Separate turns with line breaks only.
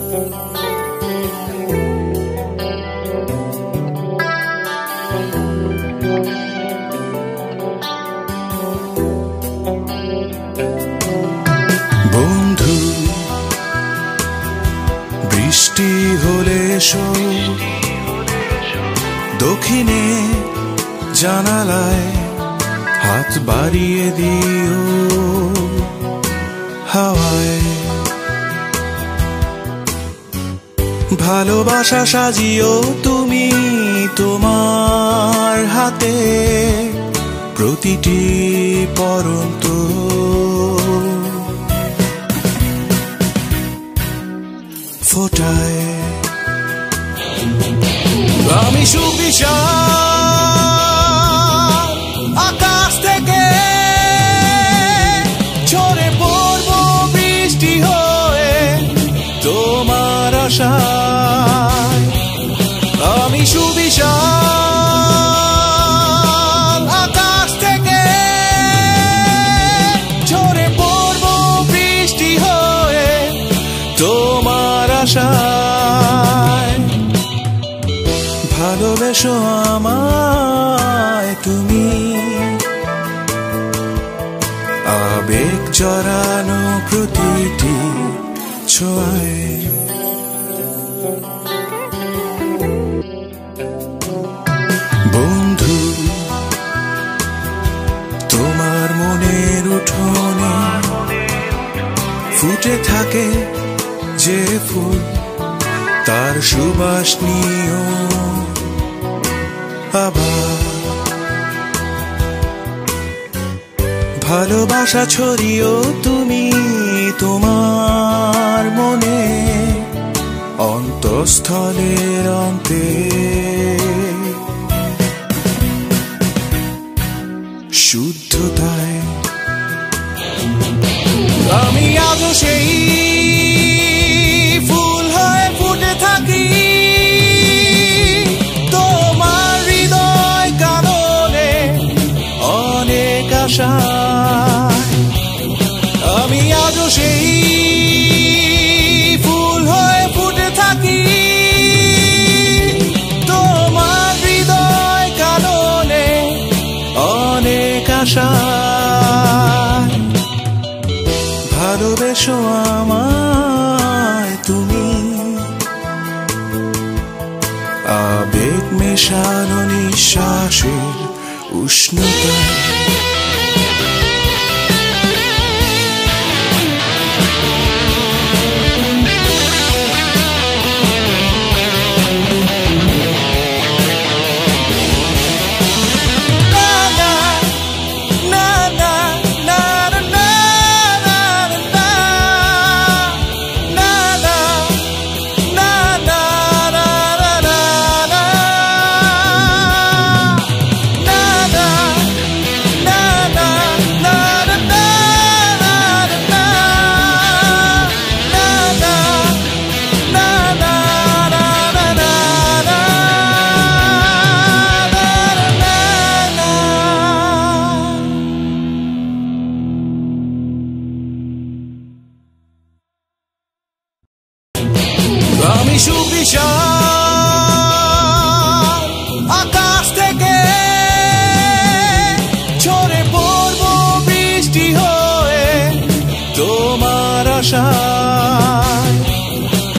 বন্ধু, বৃষ্টি হলে এসো, দক্ষিণে জানালায় হাত বাড়িয়ে দিও হাওয়ায়। ভালোবাসা সাজিও তুমি তোমার হাতে, প্রতিটি পরন্ত ফোটায়। আমি সুবিশাল আকাশ থেকে ঝরে পড়ব বৃষ্টি হয়ে তোমার আশায়। আমি সুবিশাল আকাশ থেকে ঝরে পড়ব বৃষ্টি হয়ে তোমার আশায়। ভালোবেসো আমায় তুমি, আবেগ জড়ানো প্রতিটি ছোঁয়ায়। বন্ধু, তোমার মনের উঠোনে ফুটে থাকে যে ফুল, তার সুবাস নিও আবার। ভালোবাসা ছড়িও তুমি তোমার মনে, অন্তঃস্থলের অন্তে শুদ্ধতায়। আমি আজও সেই ফুল হয়ে ফুটে থাকি তোমার হৃদয় কাননে অনেক আশায়। আমি আজও সেই ফুল হয়ে ফুটে থাকি তোমার হৃদয় কাননে অনেক আশায়। ভালোবেসো আমায় তুমি, আবেগ মেশানো নিঃশ্বাসের উষ্ণতায়। আমি সুবিশাল